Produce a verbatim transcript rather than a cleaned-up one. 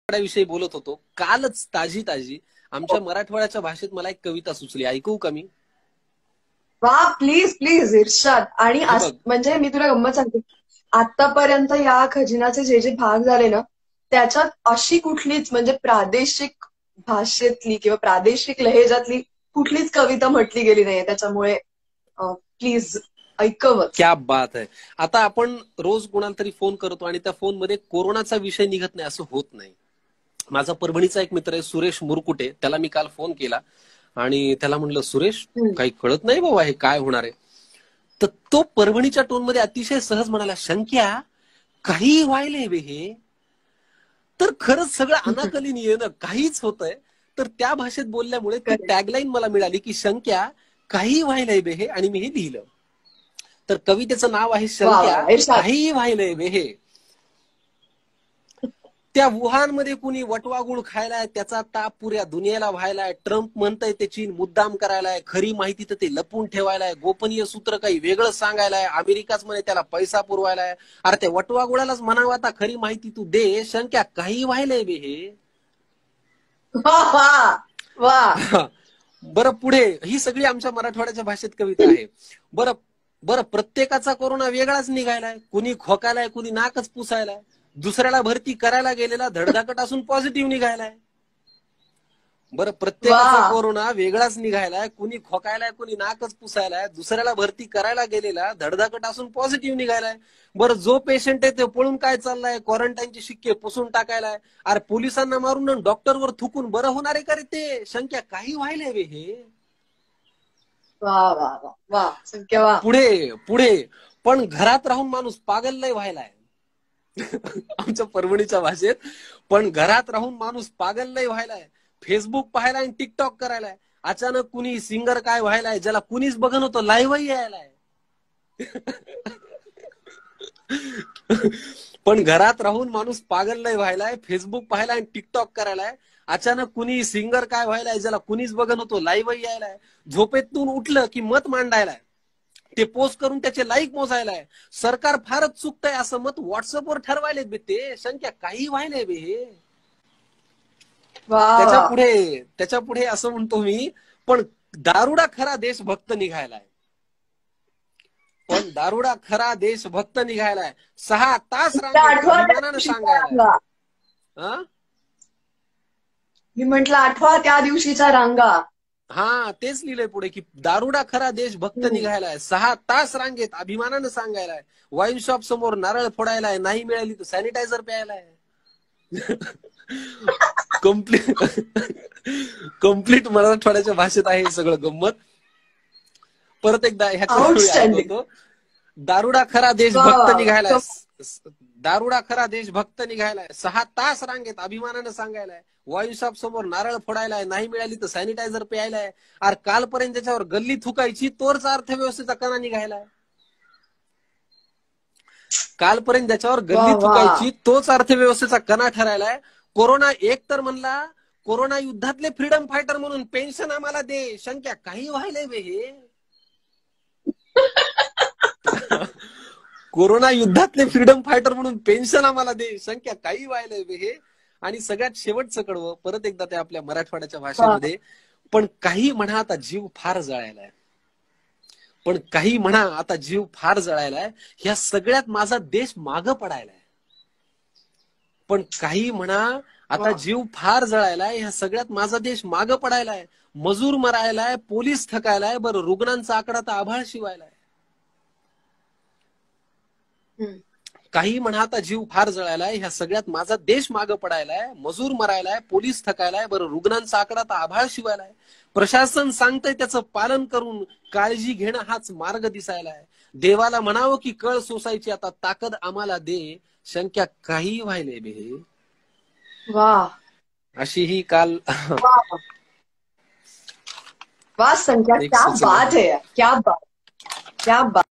विषयी बोलत होतो. कालच ताजी ताजी आमच्या मराठवाड्याच्या भाषेत मला एक कविता सुचली, ऐकू का मी? वा, प्लीज प्लीज इर्षाद. आणि म्हणजे मी तुला गंमत सांगते, आतापर्यंत या खजिनाचे जे जे भाग झाले ना, त्याच्यात अशी कुठलीच म्हणजे प्रादेशिक भाषेतली किंवा प्रादेशिक लहेजातली कुठलीच कविता म्हटली गेली नाहीये. त्याच्यामुळे प्लीज ऐकवच. क्या बात आहे. आता आपण रोज कोणाला तरी फोन करतो आणि त्या फोनमध्ये कोरोनाचा विषय निघत नाही असं होत नाही. माझा परभणीचा एक मित्र आहे सुरेश मुरकुटे, त्याला मी काल फोन केला आणि त्याला म्हणलं, सुरेश काही कळत नाही बाबा हे काय होणार आहे. तर तो परभणीच्या टोनमध्ये अतिशय सहज म्हणाला, शंक्या काही व्हायलंय बे हे. तर खरंच सगळं अनाकलनीय ना, काहीच होतंय. तर त्या भाषेत बोलल्यामुळे ती टॅगलाईन मला मिळाली की शंक्या काही व्हायलंय बे हे, आणि मी हे लिहिलं. तर कवितेचं नाव आहे शंक्या काही व्हायलंय बे हे. त्या वुहानमध्ये कुणी वटवागुळ खायलाय, त्याचा ताप पुऱ्या दुनियेला व्हायलाय. ट्रम्प म्हणतंय ते चीन मुद्दाम करायलाय, खरी माहिती तर ते लपून ठेवायलाय. गोपनीय सूत्र काही वेगळं सांगायलाय, अमेरिकाच म्हणे त्याला पैसा पुरवायलाय. अरे त्या वटवागुळालाच म्हणावं आता खरी माहिती तू दे, शंक्या काही व्हायलंय बे हे. बरं पुढे, ही सगळी आमच्या मराठवाड्याच्या भाषेत कविता आहे. बरं बरं प्रत्येकाचा कोरोना वेगळाच निघायलाय. कुणी खोकायलाय, कुणी नाकच पुसायलाय. दुसऱ्याला भरती करायला गेलेला धडधाकट असून पॉझिटिव्ह निघायलाय. बरं प्रत्येकाचा कोरोना वेगळाच निघायलाय. कुणी खोकायलाय, कुणी नाकच पुसायलाय. दुसऱ्याला भरती करायला गेलेला धडधाकट असून पॉझिटिव्ह निघायलाय. बरं जो पेशंट आहे ते पळून काय चाललाय, क्वारंटाईनचे शिक्के पुसून टाकायलाय. अरे पोलिसांना मारून डॉक्टरवर थुकून बरं होणार आहे का रे ते, शंक्या काही व्हायलंय बे हे. वा वा वा वा शंक्या वा. पुढे पुढे पण घरात राहून माणूस पागल लय व्हायलाय. आमच्या परभणीच्या भाषेत, पण घरात राहून माणूस पागल लय व्हायलाय. फेसबुक पाहायला आणि टिकटॉक करायलाय. अचानक कुणी सिंगर काय व्हायलाय, ज्याला कुणीच बघन होतं लाईव्हही यायलाय. पण घरात राहून माणूस पागल लय व्हायलाय, फेसबुक पाहायला आणि टिकटॉक करायलाय. अचानक कुणी सिंगर काय व्हायलाय, ज्याला कुणीच बघन होतो लाईव्हही यायलाय. झोपेतून उठलं की मत मांडायलाय, ते पोस्ट करून त्याचे लाईक मोजायलाय. सरकार फारच चुकतंय असं मत व्हॉट्सअपवर ठरवायले बे ते, शंक्या काही व्हायलंय बे हे. त्याच्या पुढे त्याच्या पुढे असं म्हणतो मी, पण दारुडा खरा देशभक्त निघायलाय. पण दारुडा खरा देशभक्त निघायलाय. सहा तास रांगेत अभिमानानं सांगायलाय. मी म्हंटल आठवा त्या दिवशीच्या रांगा. हा तेच लिहिलंय पुढे की दारुडा खरा देशभक्त निघायलाय. सहा तास रांगेत अभिमानानं सांगायलाय. वाईन शॉप समोर नारळ फोडायलाय, नाही मिळाली तर सॅनिटायझर प्यायलाय. कम्प्लीट कम्प्लीट मराठवाड्याच्या भाषेत आहे सगळं गंमत. परत एकदा ह्याच्या दारुडा खरा देशभक्त निघायलाय. दारुडा खरा देशभक्त निघायलाय. सहा तास रांगेत अभिमानानं सांगायलाय. वाईन शॉप समोर नारळ फोडायलाय, नाही मिळाली तर सॅनिटायझर प्यायलाय. अरे कालपर्यंत त्याच्यावर गल्ली थुकायची, तोच अर्थव्यवस्थेचा कणा निघायलाय. कालपर्यंत त्याच्यावर गल्ली थुकायची, तोच अर्थव्यवस्थेचा कणा ठरायलाय. कोरोना एक तर म्हणला, कोरोना युद्धातले फ्रीडम फायटर म्हणून पेन्शन आम्हाला दे, शंक्या काही व्हायलंय बे हे. कोरोना युद्धातले फ्रीडम फायटर म्हणून पेन्शन आम्हाला दे, शंक्या काही व्हायलंय बे हे. आणि सगळ्यात शेवटचं कडवं परत एकदा त्या आपल्या मराठवाड्याच्या भाषेमध्ये, पण काही म्हणा आता जीव फार जळायलाय. पण काही म्हणा आता जीव फार जळायलाय. ह्या सगळ्यात माझा देश मागं पडायलाय. पण काही म्हणा आता जीव फार जळायलाय, ह्या सगळ्यात माझा देश मागं पडायलाय. मजूर मरायलाय, पोलीस थकायलाय, बरं रुग्णांचा आकडा तर आभाळ शिवायलाय. काही म्हणा आता जीव फार जळायलाय, ह्या सगळ्यात माझा देश मागं पडायलाय. मजूर मरायलाय, पोलीस थकायलाय, बरं रुग्णांचा आकडा तर आभाळ शिवायलाय. प्रशासन सांगतंय त्याचं पालन करून काळजी घेणं हाच मार्ग दिसायलाय. देवाला म्हणावं की कळ सोसायची आता ताकद आम्हाला दे, शंक्या काही व्हायलंय बे हे. वा, अशी ही काल वा संख्या, क्या बात है, क्या बात, क्या बात.